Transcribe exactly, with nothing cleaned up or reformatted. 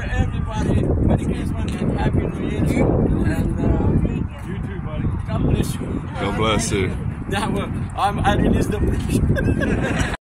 everybody. Merry Christmas and Happy New Year. And uh, you too, buddy. God bless you. God bless you. Yeah, well, I'm, I released the